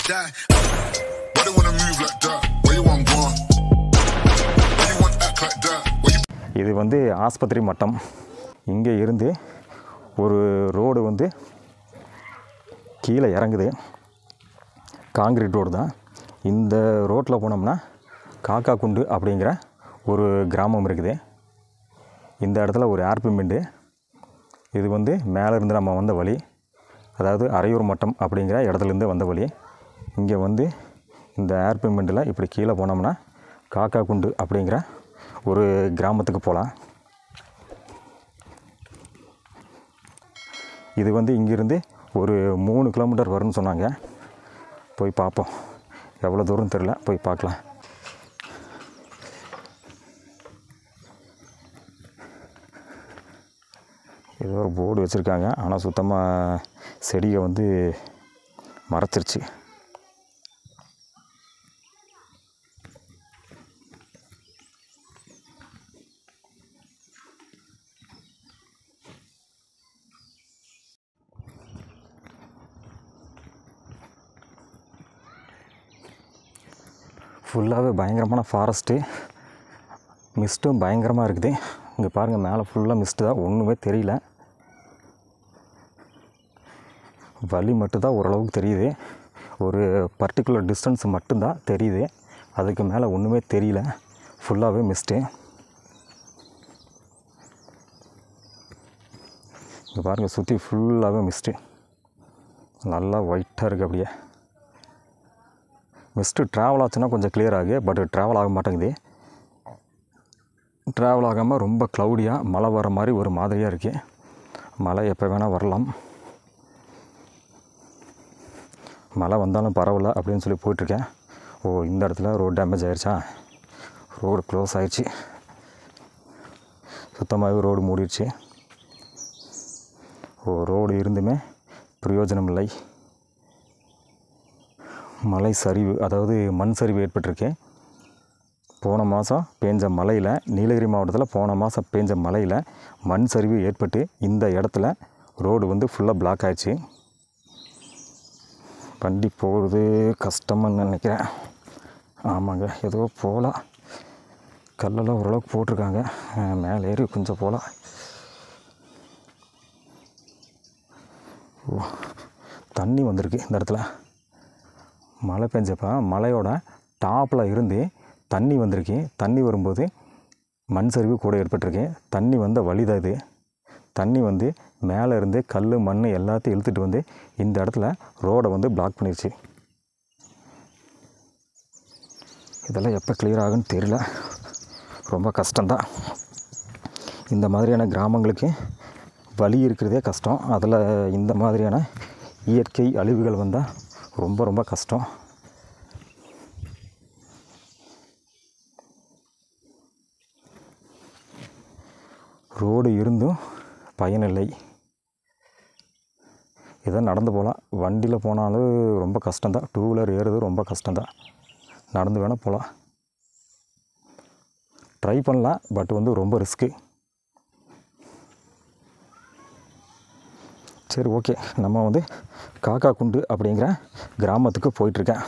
die. Why they wanna move like that? Where you want go? Why you want act like that? இது வந்து ஆஸ்பத்திரி மட்டம். இங்கே இருந்து ஒரு ரோடு வந்து கீழே இறங்குது. காங்கிரீட் ரோடு தான். இந்த ரோட்டில் போனோம்னா காக்காக்குண்டு அப்படிங்கிற ஒரு கிராமம் இருக்குது. இந்த இடத்துல ஒரு ஏர்பிமெண்ட்டு. இது வந்து மேலேருந்து நம்ம வந்த வழி, அதாவது அரையூர் மட்டம் அப்படிங்கிற இடத்துலேருந்து வந்த வழி. இங்கே வந்து இந்த ஏர்பிமெண்ட்டில் இப்படி கீழே போனோம்னா காக்காக்குண்டு அப்படிங்கிற ஒரு கிராமத்துக்கு போகலாம். இது வந்து இங்கேருந்து ஒரு 3 கிலோமீட்டர் வரும்னு சொன்னாங்க. போய் பார்ப்போம், எவ்வளோ தூரம் தெரில, போய் பார்க்கலாம். ஏதோ ஒரு போர்டு வச்சுருக்காங்க, ஆனால் சுத்தமாக செடியை வந்து மறைச்சிருச்சு. ஃபுல்லாகவே பயங்கரமான ஃபாரஸ்ட்டு, மிஸ்ட்டும் பயங்கரமாக இருக்குது. இங்கே பாருங்கள், மேலே ஃபுல்லாக மிஸ்ட்டு தான், ஒன்றுமே தெரியல. வழி மட்டும்தான் ஓரளவுக்கு தெரியுது. ஒரு பர்டிகுலர் டிஸ்டன்ஸ் மட்டும்தான் தெரியுது, அதுக்கு மேலே ஒன்றுமே தெரியல. ஃபுல்லாகவே மிஸ்ட்டு. இங்கே பாருங்கள், சுற்றி ஃபுல்லாகவே மிஸ்ட்டு, நல்லா ஒயிட்டாக இருக்குது. அப்படியே மிஸ்ட்டு ட்ராவல் ஆச்சுன்னா கொஞ்சம் கிளியர் ஆகுது, பட் ட்ராவல் ஆக மாட்டேங்குது. ட்ராவல் ஆகாமல் ரொம்ப க்ளவுடியாக மழை வர மாதிரி ஒரு மாதிரியாக இருக்குது. மழை எப்போ வேணால் வரலாம். மழை வந்தாலும் பரவாயில்ல அப்படின்னு சொல்லி போயிட்டுருக்கேன். ஓ, இந்த இடத்துல ரோடு டேமேஜ் ஆகிடுச்சா? ரோடு க்ளோஸ் ஆகிடுச்சு, சுத்தமாகவே ரோடு மூடிடுச்சு. ஓ, ரோடு இருந்துமே பிரயோஜனம் இல்லை. மலை சரிவு, அதாவது மண் சரிவு ஏற்பட்டிருக்கு. போன மாதம் பேஞ்ச மழையில், நீலகிரி மாவட்டத்தில் போன மாதம் பேஞ்ச மழையில் மண் சரிவு ஏற்பட்டு இந்த இடத்துல ரோடு வந்து ஃபுல்லாக பிளாக் ஆகிடுச்சு. வண்டி போகிறது கஷ்டம்னு நினைக்கிறேன். ஆமாங்க, ஏதோ போகலாம். கல்லெல்லாம் ஓரளவுக்கு போட்டிருக்காங்க, மேலே ஏறி கொஞ்சம் போகலாம். ஓ, தண்ணி வந்திருக்கு இந்த இடத்துல. மழை பெஞ்சப்போ மலையோட டாப்பில் இருந்து தண்ணி வந்திருக்கு. தண்ணி வரும்போது மண் சரிவு கூட ஏற்பட்டிருக்கு. தண்ணி வந்த வழிதான் இது. தண்ணி வந்து மேலே இருந்து கல் மண் எல்லாத்தையும் இழுத்துட்டு வந்து இந்த இடத்துல ரோடை வந்து பிளாக் பண்ணிடுச்சு. இதெல்லாம் எப்போ கிளியர் ஆகுன்னு தெரியல, ரொம்ப கஷ்டம்தான். இந்த மாதிரியான கிராமங்களுக்கு வழி இருக்கிறதே கஷ்டம். அதில் இந்த மாதிரியான இயற்கை அழிவுகள் வந்தால் ரொம்ப ரொம்ப கஷ்டம். ரோடு இருந்தும் பயனில்லை. இதை நடந்து போகலாம், வண்டியில் போனாலும் ரொம்ப கஷ்டம்தான். 2 வீலர் ஏறுறது ரொம்ப கஷ்டம்தான். நடந்து வேணால் போகலாம், ட்ரை பண்ணலாம், பட் வந்து ரொம்ப ரிஸ்க்கு. சரி, ஓகே, நம்ம வந்து காக்காக்குண்டு அப்படிங்கிற கிராமத்துக்கு போயிட்டுருக்கேன்.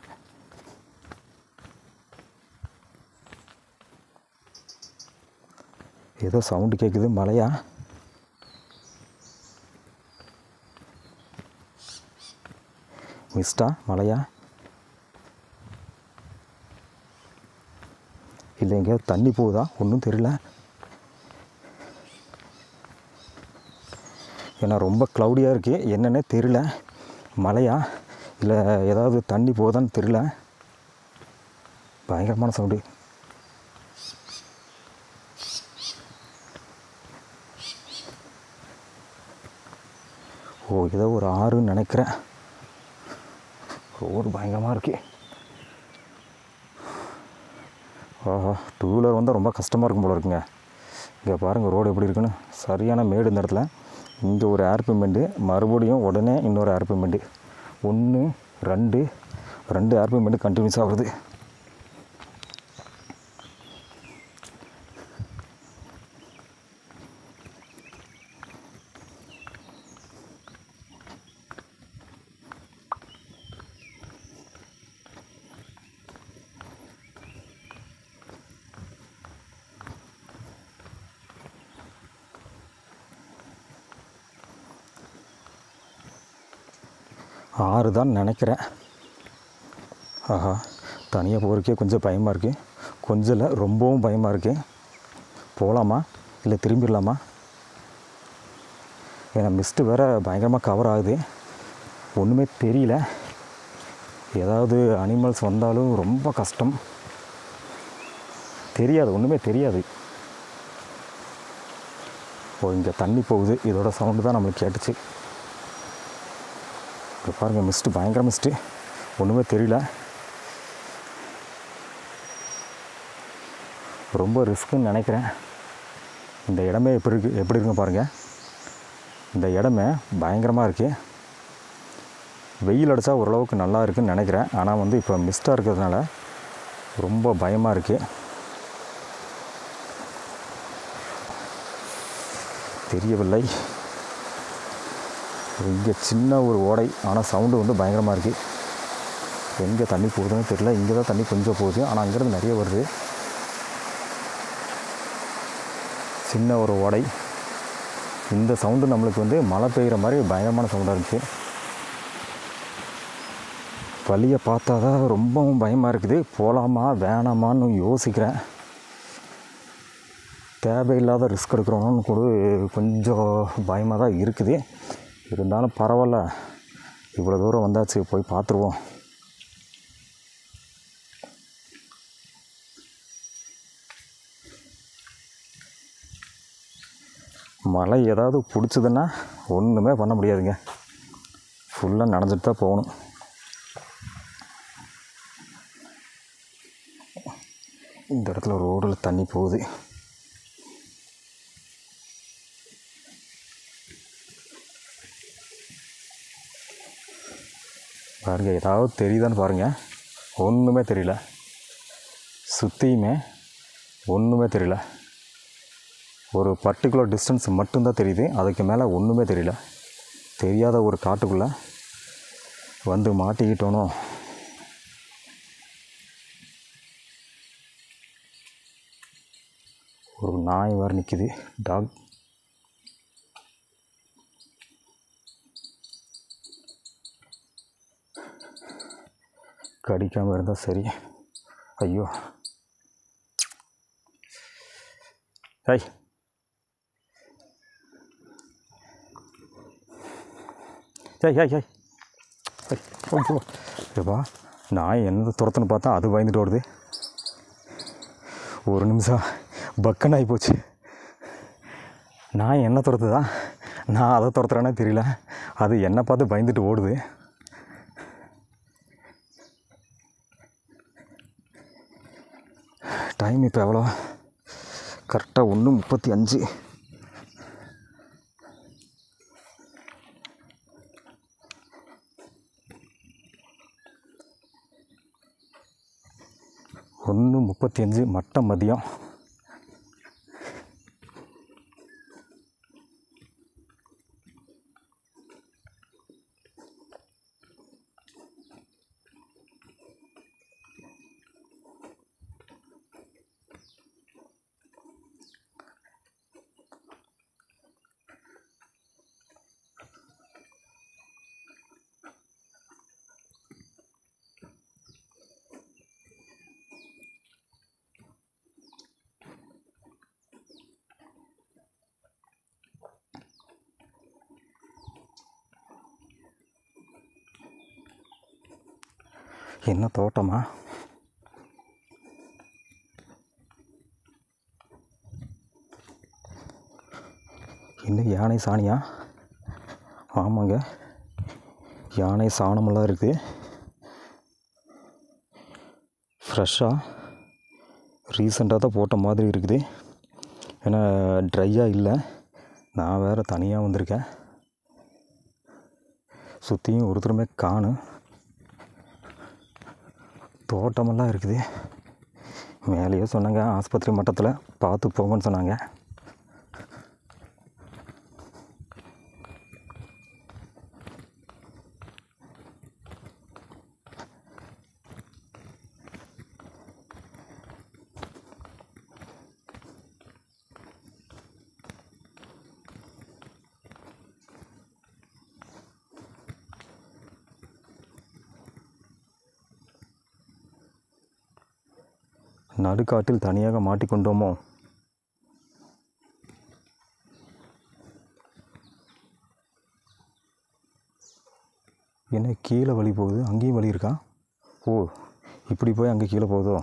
ஏதோ சவுண்டு கேட்குது, மழையா? மிஸ்டா, மழையா? இல்லை எங்கேயாவது தண்ணி போகுதா? ஒன்றும் தெரியல. ஏன்னா ரொம்ப க்ளவுடியாக இருக்குது, என்னென்னே தெரியல. மழையா இல்லை ஏதாவது தண்ணி போகுதான்னு தெரியல. பயங்கரமான சவுண்டு. ஓ, ஏதோ ஒரு ஆறுன்னு நினைக்கிறேன். ரோடு பயங்கரமாக இருக்கு. ஓஹோ, 2 வீலர் வந்தால் ரொம்ப கஷ்டமாக இருக்கும் போல இருக்குங்க. இங்கே பாருங்கள் ரோடு எப்படி இருக்குன்னு. சரியான மேடு இந்த இடத்துல. இங்கே ஒரு ஏர்பிமெண்ட்டு, மறுபடியும் உடனே இன்னொரு ஏர்பிமெண்ட்டு. 1 2 ஏர்பிமெண்ட்டு கண்டினியூஸ் ஆகுது. ஆறு தான் நினைக்கிறேன். ஆஹா, தனியாக போகிறக்கே கொஞ்சம் பயமாக இருக்குது. கொஞ்சம் இல்லை, ரொம்பவும் பயமாக இருக்குது. போகலாமா இல்லை திரும்பிடலாமா? ஏன்னா மிஸ்ட்டு வேறு பயங்கரமாக கவர் ஆகுது. ஒன்றுமே தெரியல. ஏதாவது அனிமல்ஸ் வந்தாலும் ரொம்ப கஷ்டம். தெரியாது, ஒன்றுமே தெரியாது. இங்கே தண்ணி போகுது, இதோட சவுண்டு தான் நம்மளுக்கு கேட்டுச்சு. இப்போ பாருங்கள், மிஸ்ட்டு பயங்கர மிஸ்ட்டு, ஒன்றுமே தெரியல. ரொம்ப ரிஸ்க்குன்னு நினைக்கிறேன். இந்த இடமே எப்படி இருக்குன்னு பாருங்கள். இந்த இடமே பயங்கரமாக இருக்குது. வெயில் அடித்தா ஓரளவுக்கு நல்லா இருக்குதுன்னு நினைக்கிறேன். ஆனால் வந்து இப்போ மிஸ்ட்டாக இருக்கிறதுனால ரொம்ப பயமாக இருக்குது. தெரியவில்லை. இங்கே சின்ன ஒரு ஓடை, ஆனால் சவுண்டு வந்து பயங்கரமாக இருக்குது. எங்கே தண்ணி போகுதுன்னு தெரியல. இங்கே தான் தண்ணி கொஞ்சம் போகுது, ஆனால் அங்கேருந்து நிறைய வருது. சின்ன ஒரு ஓடை. இந்த சவுண்டு நம்மளுக்கு வந்து மழை பெய்கிற மாதிரி பயங்கரமான சவுண்டாக இருந்துச்சு. வழியை பார்த்தா தான் ரொம்பவும் பயமாக இருக்குது. போகலாமா வேணாமான்னு யோசிக்கிறேன். தேவையில்லாத ரிஸ்க் எடுக்கிறோன்னு கூட கொஞ்சம் பயமாக தான் இருக்குது. இருந்தாலும் பரவாயில்ல, இவ்வளோ தூரம் வந்தாச்சு, போய் பார்த்துருவோம். மழை ஏதாவது பிடிச்சதுன்னா ஒன்றுமே பண்ண முடியாதுங்க. ஃபுல்லாக நனைஞ்சிட்டு தான் போகணும். இந்த இடத்துல ஒரு ரோடில் தண்ணி போகுது. பாருங்கள், ஏதாவது தெரியுதான்னு பாருங்கள். ஒன்றுமே தெரியல. சுற்றியுமே ஒன்றுமே தெரியல. ஒரு பர்டிகுலர் டிஸ்டன்ஸ் மட்டும்தான் தெரியுது. அதுக்கு மேலே ஒன்றுமே தெரியல. தெரியாத ஒரு காட்டுக்குள்ளே வந்து மாட்டிக்கிட்டோனோ. ஒரு நாய் வேறு நிற்கிது, டாக். கடிக்காமல் இருந்தால் சரி. ஐயோ, ஐய், ஏய் ஏய் ஏய் ஐயோ, ஏப்பா, நாய் என்ன துரத்துன்னு பார்த்தா அது பயந்துட்டு ஓடுது. ஒரு நிமிஷம் பக்கன் ஆகி போச்சு. நாய் என்ன துரத்துதா, நான் அதை துரத்துறேன்னே தெரியல. அது என்னை பார்த்து பயந்துட்டு ஓடுது. டைம் இப்போ எவ்வளோ? கரெக்டாக 1:35. மட்ட மதியம். என்ன தோட்டமா? இன்னும் யானை சாணியா? ஆமாங்க, யானை சாணமெல்லாம் இருக்குது. ஃப்ரெஷ்ஷாக ரீசெண்டாக தான் போட்ட மாதிரி இருக்குது. ஏன்னா ட்ரையாக இல்லை. நான் வேறு தனியாக வந்திருக்கேன். சுற்றியும் ஒருத்தருமே காணும். தோட்டமெல்லாம் இருக்குது. மேலேயே சொன்னாங்க, ஆஸ்பத்திரி மட்டத்தில் பார்த்து போங்கன்னு சொன்னாங்க. நடுக்காட்டில் தனியாக மாட்டிக்கொண்டோமோ? என்ன கீழே வழி போகுது? அங்கேயும் வழி இருக்கா? ஓ, இப்படி போய் அங்கே கீழே போகுதோ?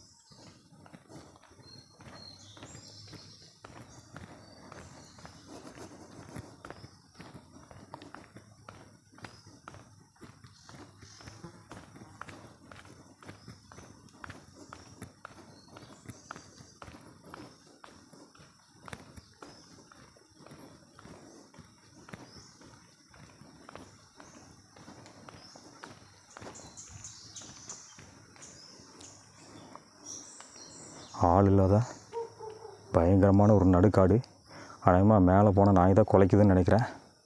ஆள் இல்லாத பயங்கரமான ஒரு நடுக்காடு. அநேகமாக மேலே போன நாய் தான் குலைக்குதுன்னு நினைக்கிறேன்.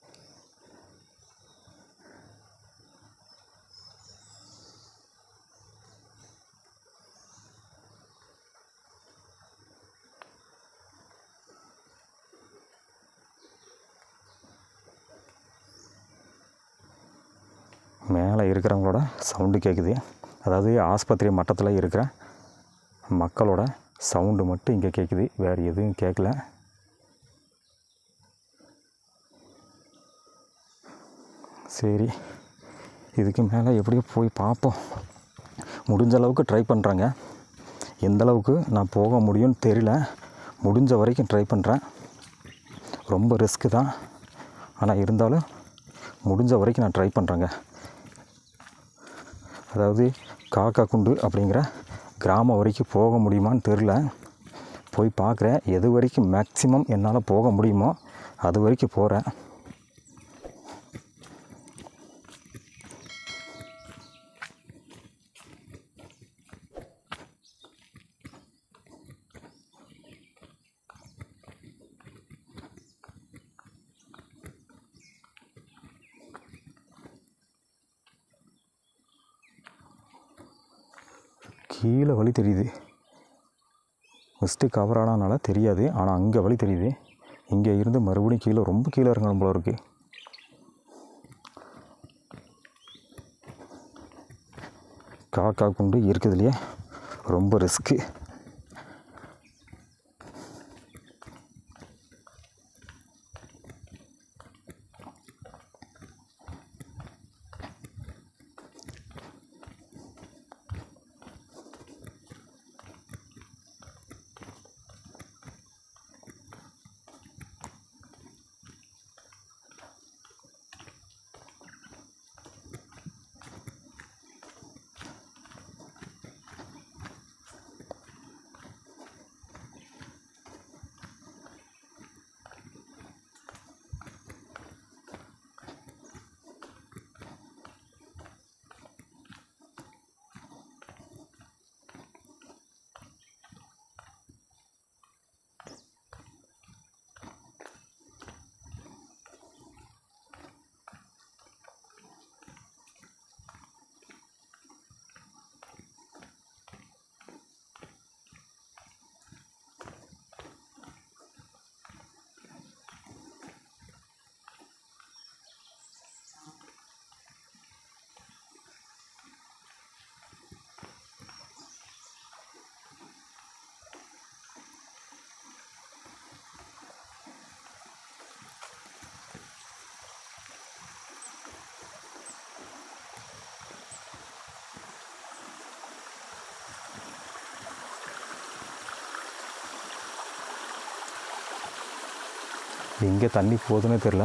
மேலே இருக்கிறவங்களோட சவுண்டு கேட்குது. அதாவது ஆஸ்பத்திரி மட்டத்தில் இருக்கிற மக்களோட சவுண்டு மட்டும் இங்கே கேட்குது, வேறு எதுவும் கேட்கல. சரி, இதுக்கு மேலே எப்படியோ போய் பார்ப்போம். முடிஞ்ச அளவுக்கு ட்ரை பண்ணுறேங்க. எந்த அளவுக்கு நான் போக முடியும்னு தெரியல. முடிஞ்ச வரைக்கும் ட்ரை பண்ணுறேன். ரொம்ப ரிஸ்க்கு தான், ஆனால் இருந்தாலும் முடிஞ்ச வரைக்கும் நான் ட்ரை பண்ணுறேங்க. அதாவது காக்கா குண்டு அப்படிங்கிற கிராமம் வரைக்கும் போக முடியுமான்னு தெரில. போய் பார்க்குறேன். எது வரைக்கும் மேக்ஸிமம் என்னால் போக முடியுமோ அது வரைக்கும் போகிறேன். கீழே வழி தெரியுது. ஃபஸ்ட்டு கவர் ஆனதுனால தெரியாது, ஆனால் அங்கே வழி தெரியுது. இங்கே இருந்து மறுபடியும் கீழே, ரொம்ப கீழே இறங்கணும் போல இருக்குது. காக்கா குண்டு இருக்குதுலையே ரொம்ப ரிஸ்க்கு. எங்கே தண்ணி போகுதுன்னு தெரில.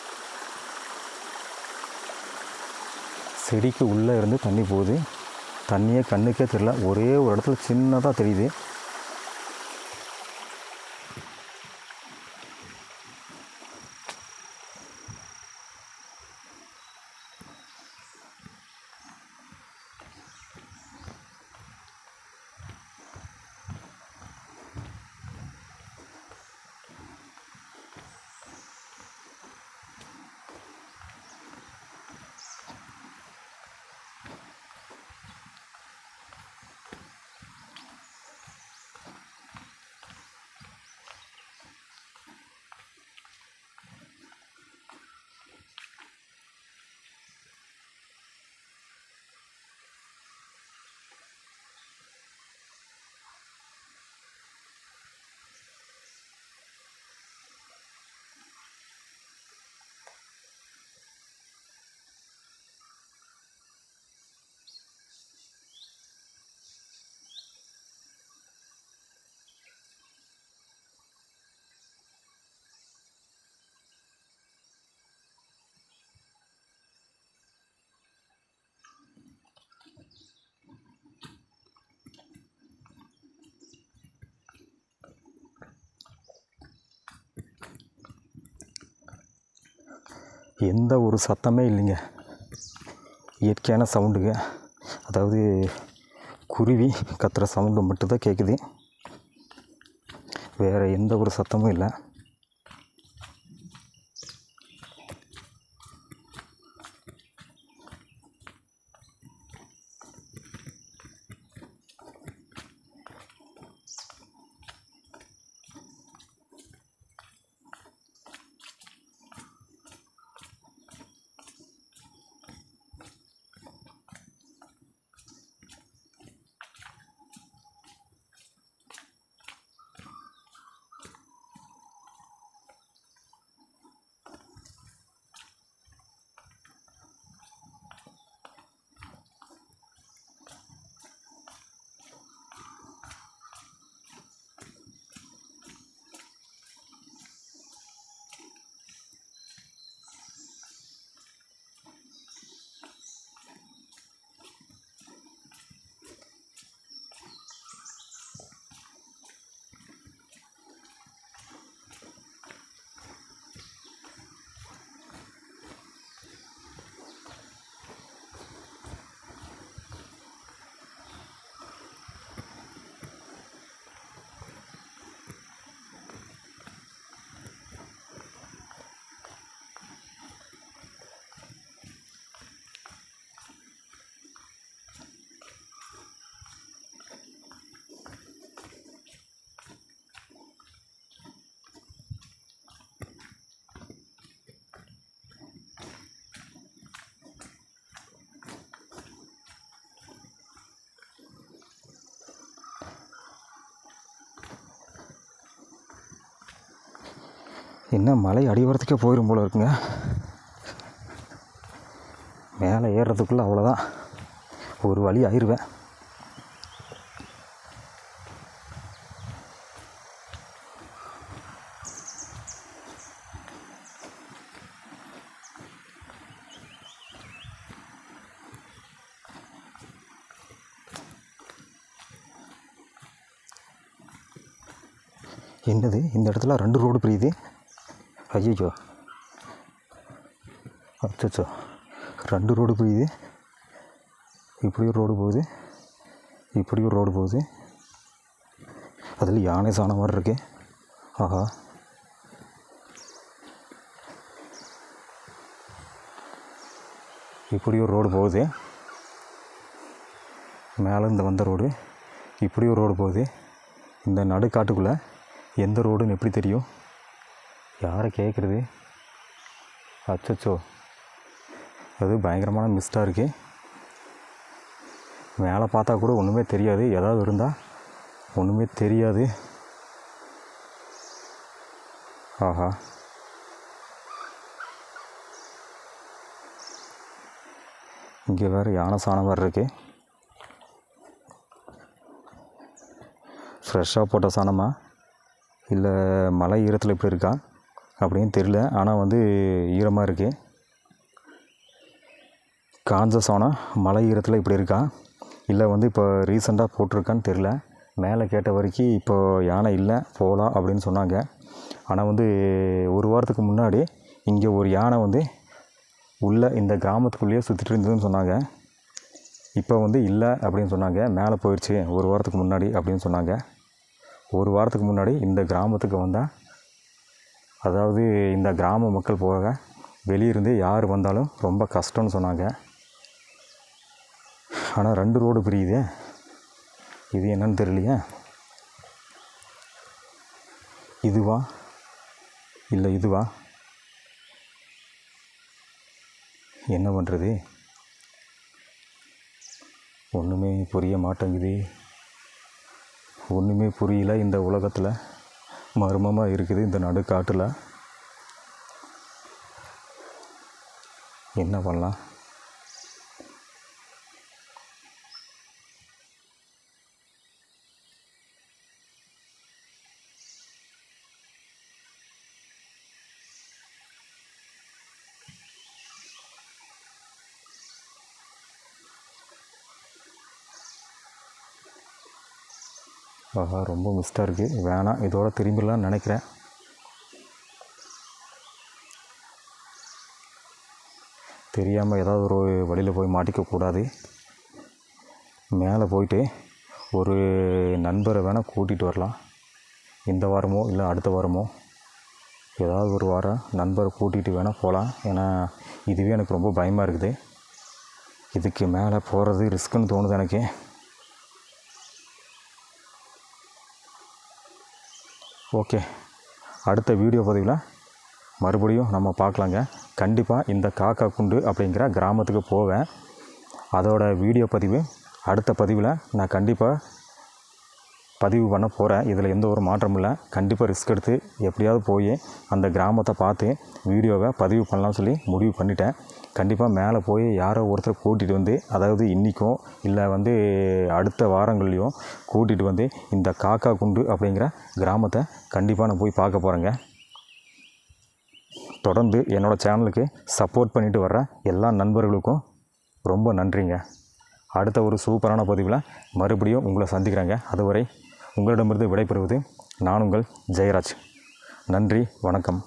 செடிக்கு உள்ளே இருந்து தண்ணி போகுது. தண்ணியே கண்ணுக்கே தெரில. ஒரே ஒரு இடத்துல சின்னதாக தெரியுது. எந்த ஒரு சத்தமே இல்லைங்க. இயற்கையான சவுண்டுங்க. அதாவது குருவி கத்துற சவுண்டு மட்டும்தான் கேட்குது. வேறு எந்த ஒரு சத்தமும் இல்லை. என்ன மலை அடிவாரத்துக்கே போயிடும் போல இருக்குங்க. மேலே ஏறுறதுக்குள்ளே அவ்வளோதான், ஒரு வழி ஆயிடுவேன். என்னது இந்த இடத்துல 2 ரோடு பிரியுது? ஐயோ, அச்சோ, 2 ரோடு பிரியுது. இப்படி ஒரு ரோடு போகுது, இப்படி ஒரு ரோடு போகுது. அதில் யானை சாண மாதிரி இருக்கு. ஆஹா, இப்படி ஒரு ரோடு போகுது. மேலேருந்து வந்த ரோடு, இப்படி ஒரு ரோடு போகுது. இந்த நடுக்காட்டுக்குள்ளே எந்த ரோடுன்னு எப்படி தெரியும்? யாரை கேட்குறது? அச்சோ, அது பயங்கரமான மிஸ்டாக இருக்குது. மேலே பார்த்தா கூட ஒன்றுமே தெரியாது, ஏதாவது இருந்தால் ஒன்றுமே தெரியாது. ஆஹா, இங்கே வேறு யானை சாண மாதிரி இருக்குது. ஃப்ரெஷ்ஷாக போட்ட சாணமா இல்லை மலை ஈரத்தில் இப்படி இருக்கா அப்படின்னு தெரியல. ஆனால் வந்து ஈரமாக இருக்குது. காஞ்ச சாணம் மலை ஈரத்தில் இப்படி இருக்கா இல்லை வந்து இப்போ ரீசெண்டாக போட்டிருக்கான்னு தெரியல. மேலே கேட்ட வரைக்கும் இப்போ யானை இல்லை, போகலாம் அப்படின்னு சொன்னாங்க. ஆனால் வந்து ஒரு வாரத்துக்கு முன்னாடி இங்கே ஒரு யானை வந்து உள்ளே இந்த கிராமத்துக்குள்ளேயே சுற்றிட்டு இருந்ததுன்னு சொன்னாங்க. இப்போ வந்து இல்லை அப்படின்னு சொன்னாங்க. மேலே போயிடுச்சு ஒரு வாரத்துக்கு முன்னாடி அப்படின்னு சொன்னாங்க. ஒரு வாரத்துக்கு முன்னாடி இந்த கிராமத்துக்கு வந்தால், அதாவது இந்த கிராம மக்கள் போக வெளியிருந்து யார் வந்தாலும் ரொம்ப கஷ்டம்னு சொன்னாங்க. ஆனால் 2 ரோடு பிரியுது, இது என்னன்னு தெரியலையே. இதுவா இல்லை இதுவா? என்ன பண்ணுறது? ஒன்றுமே புரிய மாட்டேங்குது. ஒன்றுமே புரியல. இந்த உலகத்தில் மர்மமாக இருக்குது. இந்த நடுக்காட்டில் என்ன பண்ணலாம்? ஆஹா, ரொம்ப மிஸ்டாக இருக்குது. வேணாம், இதோட திரும்பிடலான்னு நினைக்கிறேன். தெரியாமல் ஏதாவது ஒரு வழியில் போய் மாட்டிக்கக்கூடாது. மேலே போயிட்டு ஒரு நண்பரை வேணால் கூட்டிகிட்டு வரலாம். இந்த வாரமோ இல்லை அடுத்த வாரமோ ஏதாவது ஒரு வாரம் நண்பரை கூட்டிகிட்டு வேணால் போகலாம். ஏன்னா இதுவே எனக்கு ரொம்ப பயமாக இருக்குது. இதுக்கு மேலே போகிறது ரிஸ்க்குன்னு தோணுது எனக்கு. ஓகே, அடுத்த வீடியோ பதிவில் மறுபடியும் நம்ம பார்க்கலாங்க. கண்டிப்பாக இந்த காக்கா குண்டு அப்படிங்கிற கிராமத்துக்கு போவேன். அதோட வீடியோ பதிவு அடுத்த பதிவில் நான் கண்டிப்பாக பதிவு பண்ண போகிறேன். இதில் எந்த ஒரு மாற்றமும் இல்லை. கண்டிப்பாக ரிஸ்க் எடுத்து எப்படியாவது போய் அந்த கிராமத்தை பார்த்து வீடியோவை பதிவு பண்ணலாம்னு சொல்லி முடிவு பண்ணிட்டேன். கண்டிப்பாக மேலே போய் யாரோ ஒருத்தர் கூட்டிகிட்டு வந்து, அதாவது இன்றைக்கோ இல்லை வந்து அடுத்த வாரங்கள்லையும் கூட்டிகிட்டு வந்து இந்த காக்கா குண்டு அப்படிங்கிற கிராமத்தை கண்டிப்பாக நான் போய் பார்க்க போகிறேங்க. தொடர்ந்து என்னோடய சேனலுக்கு சப்போர்ட் பண்ணிட்டு வர்ற எல்லா நண்பர்களுக்கும் ரொம்ப நன்றிங்க. அடுத்த ஒரு சூப்பரான பதிவில் மறுபடியும் உங்களை சந்திக்கிறேங்க. அதுவரை உங்களிடமிருந்து விடைபெறுவது நான் உங்கள் ஜெயராஜ். நன்றி, வணக்கம்.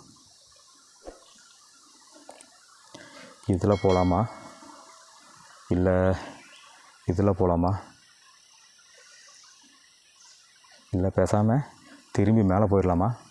இதில் போகலாமா இல்லை இதில் போகலாமா இல்லை பேசாமல் திரும்பி மேலே போயிடலாமா?